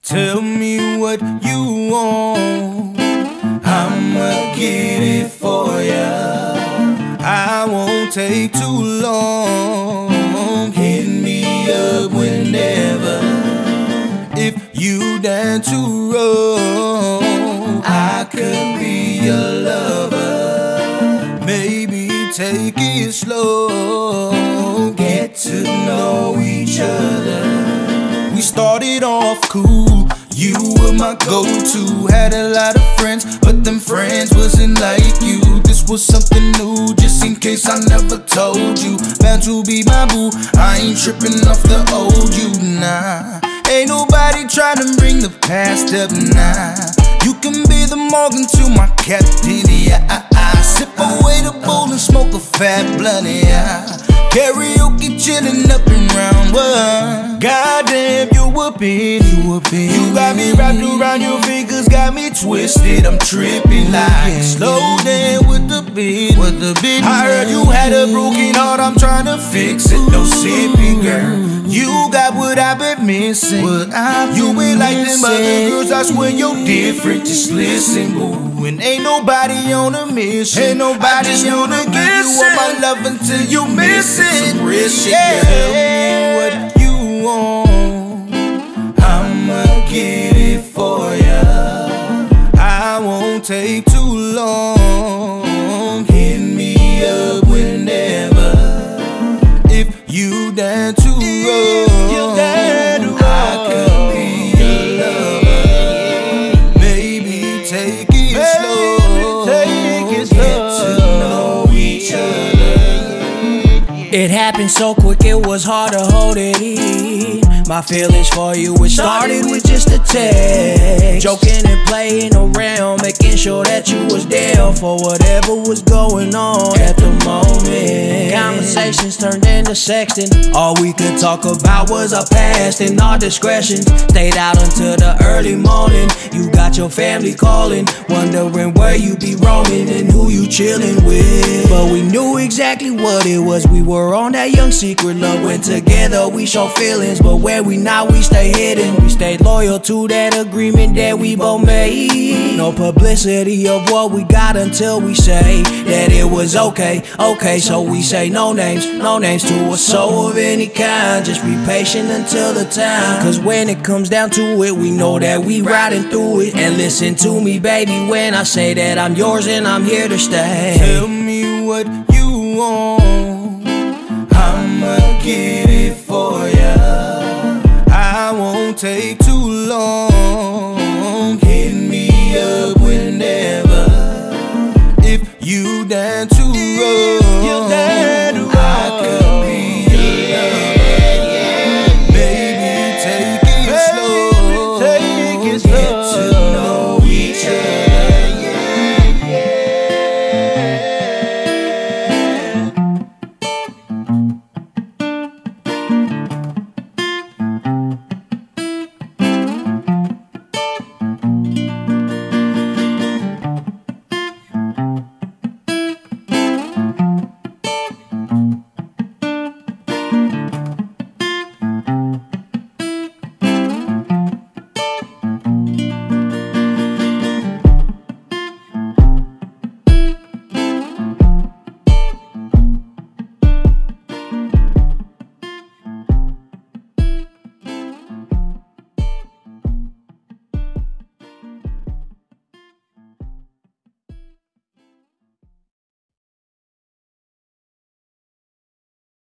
Tell me what you want, I'ma get it for ya. I won't take too long, hit me up whenever. If you down to roll, I could be your lover. Maybe take it slow, get to know each other. We started off cool, you were my go-to. Had a lot of friends, but them friends wasn't like you. This was something new, just in case I never told you. Bound to be my boo, I ain't tripping off the old you, nah. Ain't nobody tryna bring the past up, nah. You can be the Morgan to my captain, yeah. Sip away the bowl and smoke a fat blunt, yeah. Karaoke chillin' up and round one. Goddamn, you whoopin', you got me wrapped around your fingers, got me twisted. I'm trippin' like slow down with the beat. I heard you had a broken heart, I'm tryna fix it. No sippy, girl. You got what I've been missing. You ain't like them other girls, I swear you're different. Just listen, boo. And ain't nobody on a mission. Ain't nobody gonna give you all my love until you miss it. Some real shit, yeah. Tell me what you want, I'ma get it for ya. I won't take too long, hit me up whenever. If you down to roll, I could be your lover. Maybe take it slow, get to know each other. It happened so quick, it was hard to hold it in. My feelings for you, it started with just a text. Joking and playing around, making sure that you was down for whatever was going on at the moment. Conversations turned into sexting. All we could talk about was our past and our discretions. Stayed out until the early morning. You got your family calling, wondering where you be roaming and who you chilling with. But we knew exactly what it was. We were on that young secret love. When together we show feelings, but where we now we stay hidden. We stayed loyal to that agreement that we both made. No publicity of what we got until we say that it was okay. So we say no names to a soul of any kind. Just be patient until the time, cause when it comes down to it, we know that we riding through it. And listen to me, baby, when I say that I'm yours and I'm here to stay. Tell me what you want, I'ma get it for ya. I won't take too long, hit me up whenever. If you down to roll,